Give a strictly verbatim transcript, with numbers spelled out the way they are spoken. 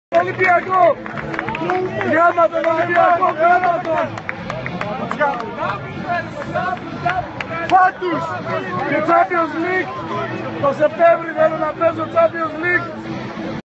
Ολυμπιακό! Γράμμα τον Ολυμπιακό, γράμμα τον! Φάτους! Και Champions League! Το Σεπτέμβρη θέλω να παίζω Champions League!